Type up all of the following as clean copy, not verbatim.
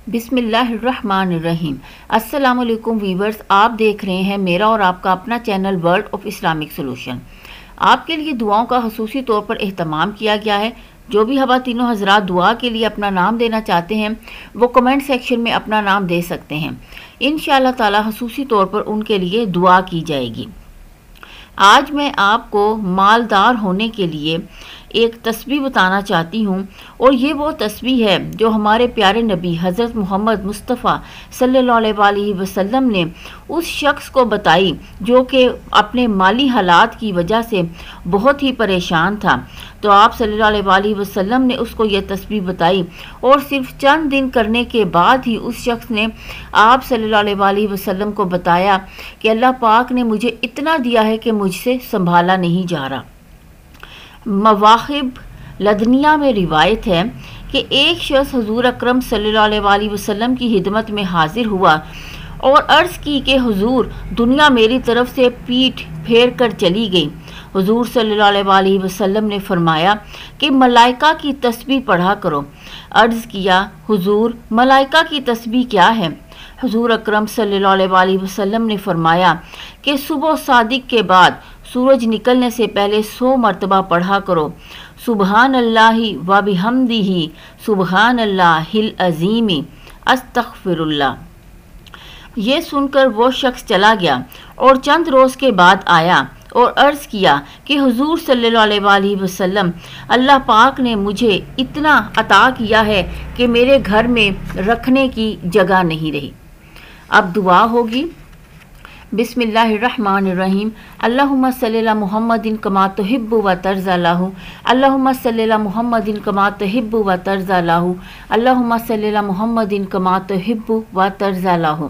بسم اللہ الرحمن الرحیم۔ السلام علیکم ویورز، آپ دیکھ رہے ہیں میرا اور آپ کا اپنا channel world of Islamic solution. آپ کے لیے دعاؤں کا خصوصی طور پر اہتمام کیا گیا ہے۔ جو بھی خواتینوں حضرات دعا کے لیے اپنا نام دینا چاہتے ہیں وہ کمنٹ سیکشن میں اپنا نام دے سکتے ہیں، انشاءاللہ تعالی خصوصی طور پر ان کے لیے دعا کی جائے گی۔ آج میں آپ کو مالدار ہونے کے لیے ایک تسبیح بتانا چاہتی ہوں، اور یہ وہ تسبیح ہے جو ہمارے پیارے نبی حضرت محمد مصطفیٰ صلی اللہ علیہ وسلم نے اس شخص کو بتائی جو کہ اپنے مالی حالات کی وجہ سے بہت ہی پریشان تھا۔ تو آپ صلی اللہ علیہ وسلم نے اس کو یہ تسبیح بتائی، اور صرف چند دن کرنے کے بعد ہی اس شخص نے آپ صلی اللہ علیہ وسلم کو بتایا کہ اللہ پاک نے مجھے اتنا دیا ہے کہ مجھ سے سنبھالا نہیں جا رہا۔ مواہب لدنیہ میں روایت ہے کہ ایک شخص حضور اکرم صلی اللہ علیہ وسلم کی خدمت میں حاضر ہوا اور عرض کی کہ حضور، دنیا میری طرف سے پیٹھ پھیر کر چلی گئی۔ حضور صلی اللہ علیہ وسلم نے فرمایا کہ ملائکہ کی تسبیح پڑھا کرو۔ عرض کیا، حضور ملائکہ کی تسبیح کیا ہے؟ حضور اکرم صلی اللہ علیہ وسلم نے فرمایا کہ صبح صادق کے بعد سورج نکلنے سے پہلے 100 مرتبہ پڑھا کرو، سبحان اللہ و بحمدہ سبحان اللہ العظیم استغفر اللہ۔ یہ سن کر وہ شخص چلا گیا اور چند روز کے بعد آیا اور عرض کیا کہ حضور صلی اللہ علیہ وسلم، اللہ پاک نے مجھے اتنا عطا کیا ہے کہ میرے گھر میں رکھنے کی جگہ نہیں رہی۔ اب دعا ہوگی۔ بسم اللہ الرحمن الرحیم۔ اللہم صلی علی محمد کما تحب و ترضی لہ، اللہم صلی علی محمد کما تحب و ترضی لہ، اللہم صلی علی محمد کما تحب و ترضی لہ۔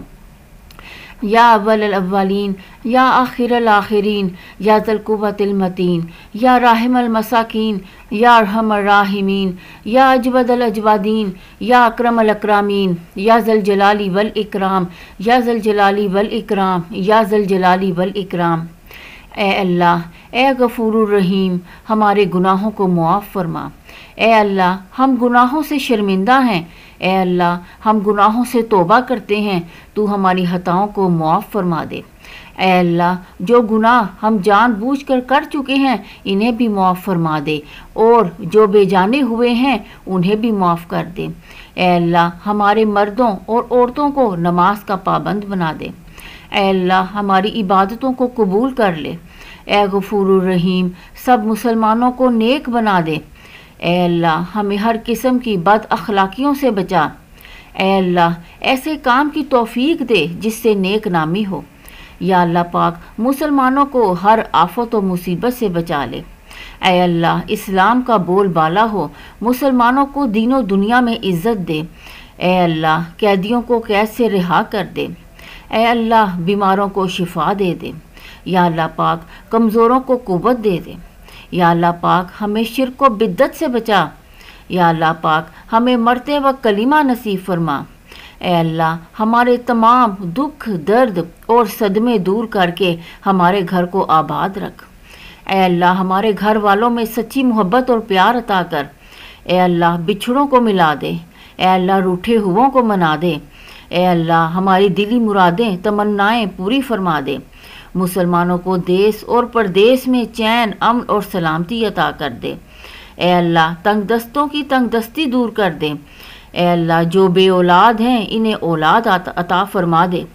یا اول الاولین، یا آخر الآخرین، یا ذی القوۃ المتین، یا راحم المساکین، یا ارحم الراحمین، یا اجود الاجودین، یا اکرم الاکرامین، یا ذی الجلال والاکرام، یا ذی الجلال والاکرام، یا ذی الجلال والاکرام۔ اے اللہ، اے غفور الرحیم، ہمارے گناہوں کو معاف فرما۔ اے اللہ، ہم گناہوں سے شرمندہ ہیں۔ اے اللہ، ہم گناہوں سے توبہ کرتے ہیں، تو ہماری خطاؤں کو معاف فرما دے۔ اے اللہ، جو گناہ ہم جان بوجھ کر چکے ہیں انہیں بھی معاف فرما دے، اور جو بے جانے ہوئے ہیں انہیں بھی معاف کر دے۔ اے اللہ، ہمارے مردوں اور عورتوں کو نماز کا پابند بنا دے۔ اے اللہ، ہماری عبادتوں کو قبول کر لے۔ اے غفور الرحیم، سب مسلمانوں کو نیک بنا دے۔ اے اللہ، ہمیں ہر قسم کی بد اخلاقیوں سے بچا۔ اے اللہ، ایسے کام کی توفیق دے جس سے نیک نامی ہو۔ یا اللہ پاک، مسلمانوں کو ہر آفت و مصیبت سے بچا لے۔ اے اللہ، اسلام کا بول بالا ہو، مسلمانوں کو دین و دنیا میں عزت دے۔ اے اللہ، قیدیوں کو قید سے رہا کر دے۔ اے اللہ، بیماروں کو شفا دے دے۔ یا اللہ پاک، کمزوروں کو قوت دے دے۔ یا اللہ پاک، ہمیں شرک و بدعت سے بچا۔ یا اللہ پاک، ہمیں مرتے وقت کلمہ نصیب فرما۔ اے اللہ، ہمارے تمام دکھ، درد اور صدمے دور کر کے ہمارے گھر کو آباد رکھ۔ اے اللہ، ہمارے گھر والوں میں سچی محبت اور پیار عطا کر۔ اے اللہ، بچھڑوں کو ملا دے۔ اے اللہ، روٹھے ہوں کو منا دے۔ اے اللہ، ہماری دلی مرادیں، تمنائیں پوری فرما دے۔ مسلمانوں کو دیس اور پردیس میں چین، امن اور سلامتی عطا کر دے۔ اے اللہ، تنگ دستوں کی تنگ دستی دور کر دے۔ اے اللہ، جو بے اولاد ہیں انہیں اولاد عطا فرما دے۔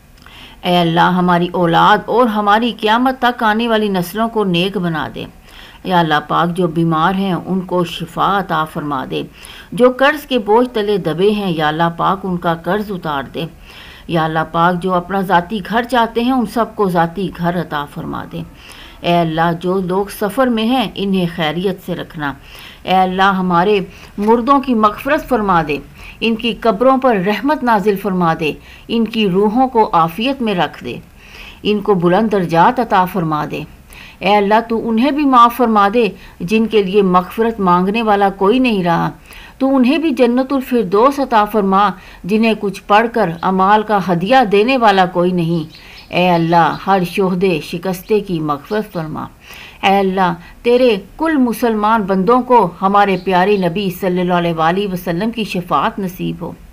اے اللہ، ہماری اولاد اور ہماری قیامت تک آنے والی نسلوں کو نیک بنا دے۔ یا اللہ پاک، جو بیمار ہیں ان کو شفا عطا فرما دے۔ جو قرض کے بوجھ تلے دبے ہیں یا اللہ پاک ان کا قرض اتار دے۔ یا اللہ پاک، جو اپنا ذاتی گھر چاہتے ہیں ان سب کو ذاتی گھر عطا فرما دے۔ اے اللہ، جو لوگ سفر میں ہیں انہیں خیریت سے رکھنا۔ اے اللہ، ہمارے مردوں کی مغفرت فرما دے، ان کی قبروں پر رحمت نازل فرما دے، ان کی روحوں کو عافیت میں رکھ دے، ان کو بلند درجات عطا فرما دے۔ اے اللہ، تو انہیں بھی معاف فرما دے جن کے لیے مغفرت مانگنے والا کوئی نہیں رہا۔ تو انہیں بھی جنت الفردوس عطا فرما جنہیں کچھ پڑھ کر اعمال کا ہدیہ دینے والا کوئی نہیں۔ اے اللہ، ہر شہدے شکستے کی مغفرت فرما۔ اے اللہ، تیرے کل مسلمان بندوں کو ہمارے پیارے نبی صلی اللہ علیہ وسلم کی شفاعت نصیب ہو۔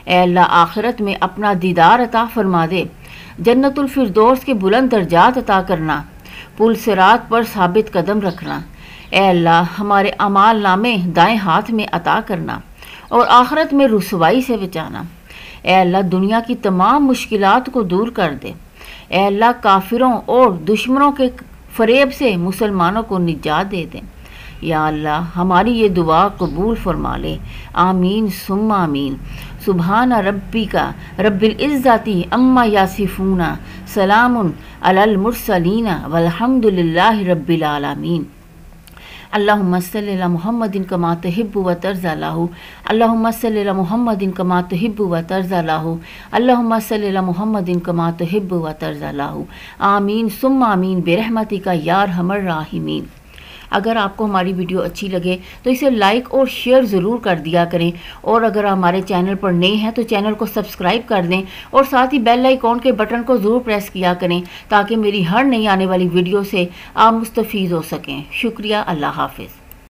اے اللہ آخرت میں اپنا دیدار عطا فرما دے، جنت الفردوس کے بلند درجات عطا کرنا، پل صراط پر ثابت قدم رکھنا۔ اے اللہ ہمارے اعمال نامے دائیں ہاتھ میں عطا کرنا اور آخرت میں رسوائی سے بچانا۔ اے اللہ دنیا کی تمام مشکلات کو دور کر دے۔ اے اللہ کافروں اور دشمنوں کے فریب سے مسلمانوں کو نجات دے دیں۔ یا اللہ ہماری یہ دعا قبول فرما لے، آمین ثم آمین۔ سبحان ربک رب العزت عما یصفون، سلام علی المرسلین والحمد للہ رب العالمین۔ اللہم صلی علی محمد کما تحب و ترضی له، اللہم صلی علی محمد کما تحب و ترضی له، اللہم صلی علی محمد کما تحب و ترضی له، آمین ثم آمین برحمتک یا ارحم الراحمین۔ اگر آپ کو ہماری ویڈیو اچھی لگے تو اسے لائک اور شیئر ضرور کر دیا کریں، اور اگر ہمارے چینل پر نئے ہیں تو چینل کو سبسکرائب کر دیں اور ساتھ ہی بیل آئیکن کے بٹن کو ضرور پریس کیا کریں تاکہ میری ہر نئی آنے والی ویڈیو سے آپ مستفید ہو سکیں۔ شکریہ، اللہ حافظ۔